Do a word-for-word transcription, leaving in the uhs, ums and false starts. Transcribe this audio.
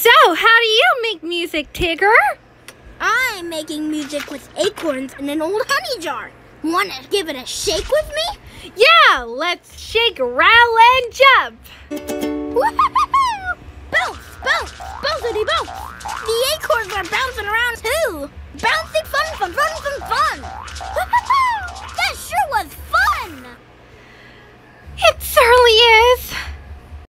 So, how do you make music, Tigger? I'm making music with acorns in an old honey jar. Want to give it a shake with me? Yeah, let's shake, rattle, and jump. Woo-hoo-hoo-hoo! Bounce, bounce, bouncity bounce. The acorns are bouncing around too. Bouncy fun, fun, fun, fun,